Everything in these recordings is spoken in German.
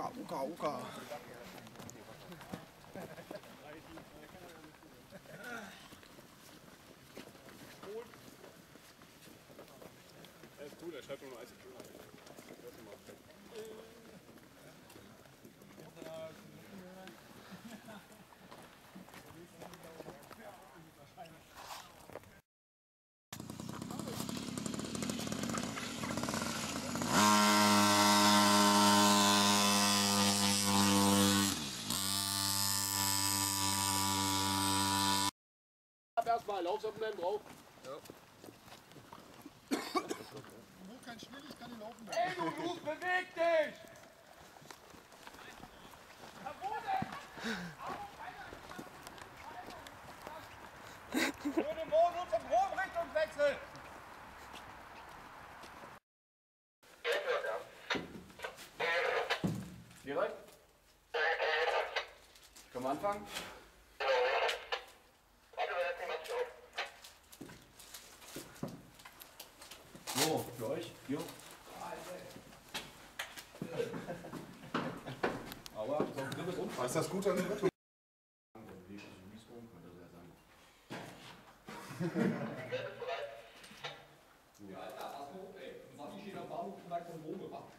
Uka, Uka, Uka. Er ist cool, er schreibt nur Eis. Erstmal Laufsocken bleiben drauf. Ja. Wo kein Schnitt, ich kann nicht laufen. Ey, du Blut, beweg dich! Na, wo denn? Nur den Modus zum Grobrichtungswechsel! Direkt? Können wir anfangen? So, für euch, hier. Aber so ein drittes Unfall. Ist das gut an dem Rettung? Ja, Alter, pass mal hoch, ey. Mach ich am Bahnhof vielleicht von Drogen gemacht.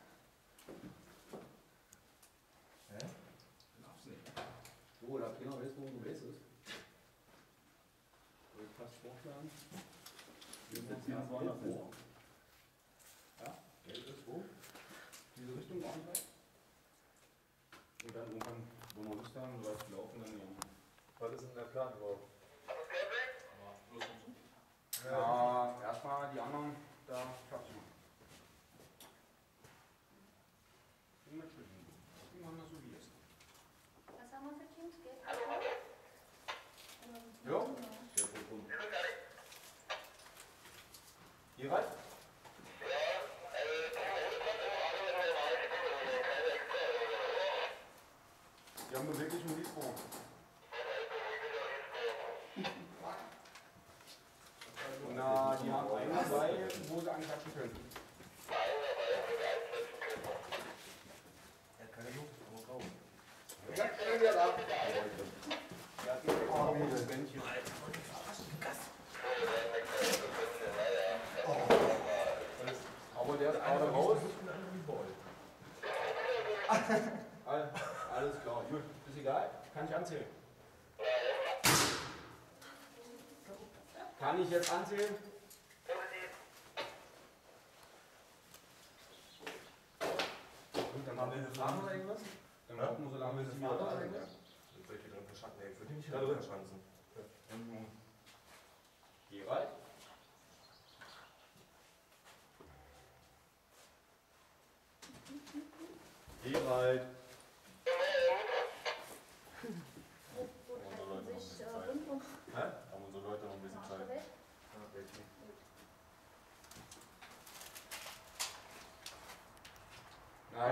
Hä? Glaubst du nicht. So, da Trainer weiß, wo du bist. Soll ich fast vorschlagen? Wir sind jetzt hier vor. Ja, Geld ist wo? Diese Richtung auch nicht. Und dann irgendwann, wo wir Lust haben, läuft laufen, dann ja. Was ist denn der Plan überhaupt? Ja, erstmal die anderen da fertig machen. Die machen das so wie es. Was haben wir für Teams? Geht Ja, sehr gut. Ihr rein? Die haben beweglichen Liedform. Na, die haben eine dabei, wo sie anklatschen können. Ja, keine Luft, aber kaum. Ja, schön wieder da. Ja, das Bändchen. Aber der ist gerade raus. Alles klar, gut. Ist egal, kann ich anzählen. Kann ich jetzt anzählen? Gut, dann haben wir eine Frage oder irgendwas? Dann warten wir so lange, bis sie wieder da sind. Jetzt soll ich wieder einen Verschanzen. Nee, ich würde nicht wieder verschanzen. Gerald? Gerald. Haben unsere Leute noch ein bisschen Zeit. Nein.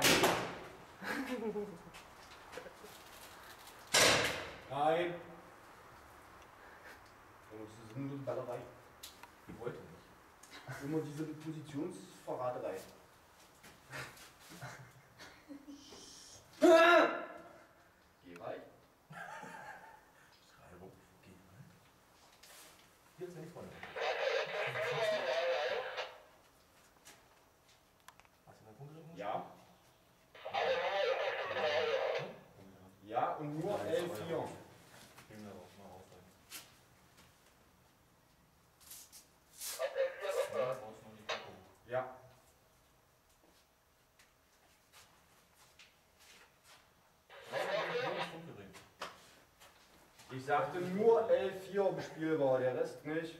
Nein. Das ist nur die Ballerei. Ich wollte nicht. Immer diese Positionsverraterei. Gerald? Schreibung. Hier sind die Freunde. Hast du einen Punkt drin? Ja. Ja, und nur L4. Nehmen wir auch mal auf. Ja, brauchst du noch nicht gucken. Ja. Ich sagte nur L4 bespielbar, der Rest nicht.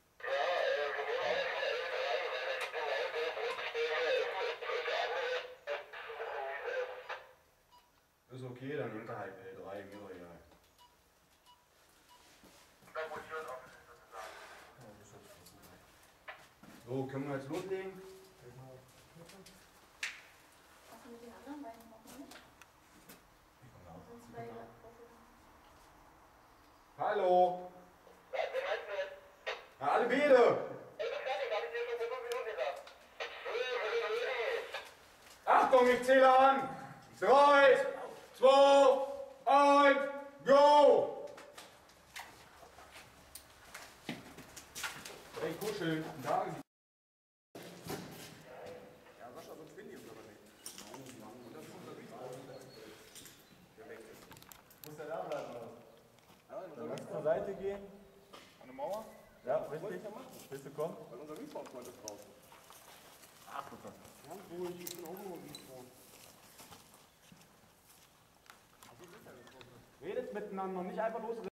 Ist okay, dann nimmt er halt L3, mir doch egal. So, können wir jetzt loslegen? Was mit den anderen beiden machen, ne? Das sind zwei Hallo! Ja, alle Biene! Achtung, ich zähle an! 3, gehen. An der Mauer? Ja, richtig. Willst du kommen? Weil unser Wiesbaden-Freund ist draußen. Ach, du Gott. Ja, wo ich bin auch nur Wiesbaden. Redet miteinander, nicht einfach losreden.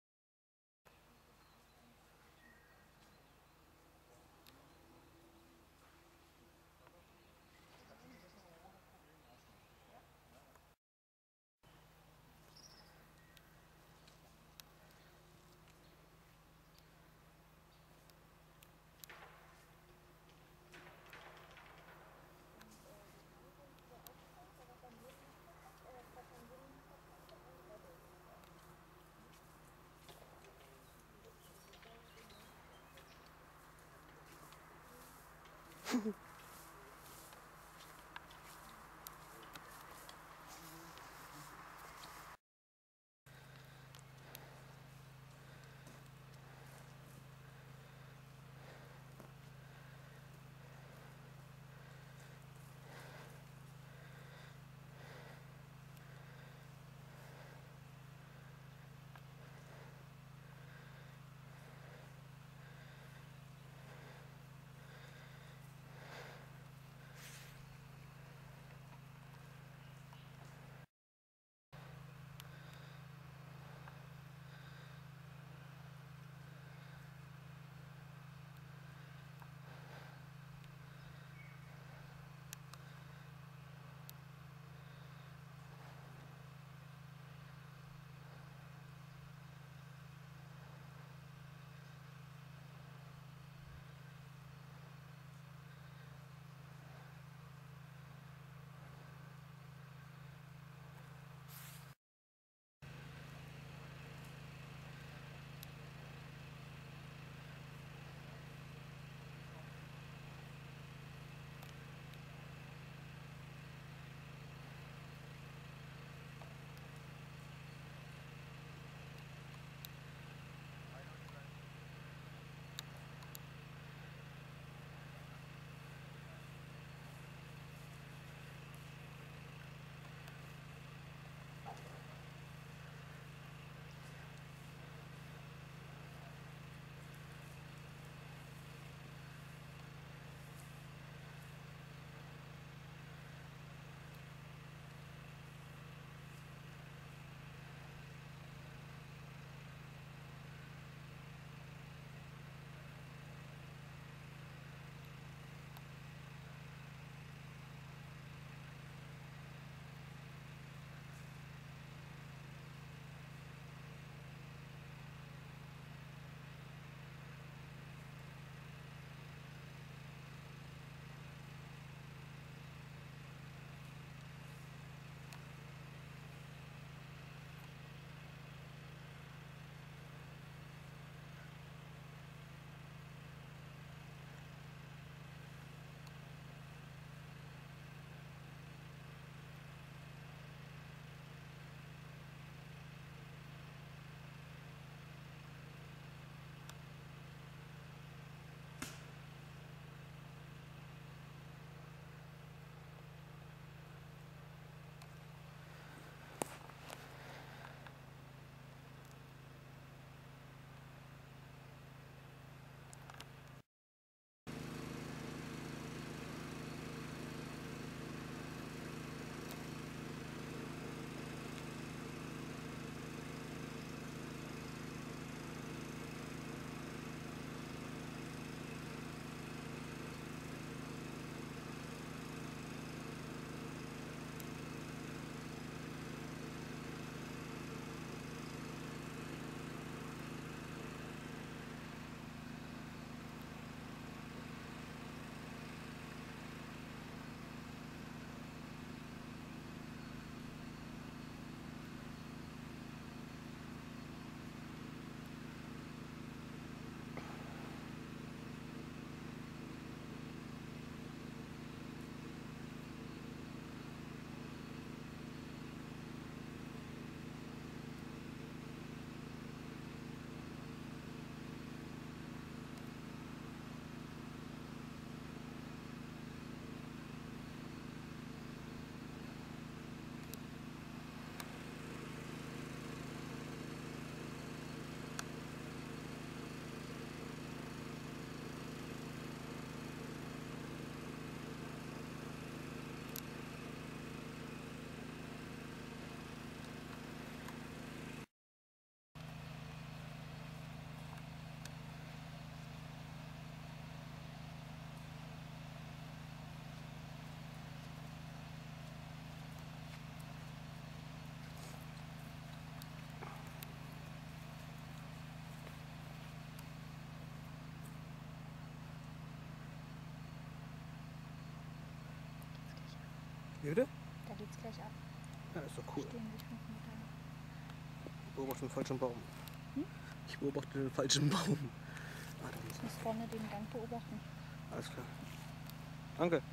Wie bitte? Da geht's gleich ab. Ja, ist doch cool. Stehen sich 5 Meter. Ich beobachte den falschen Baum. Hm? Ich beobachte den falschen Baum. Ah, da Ich muss vorne den Gang beobachten. alles klar. Danke.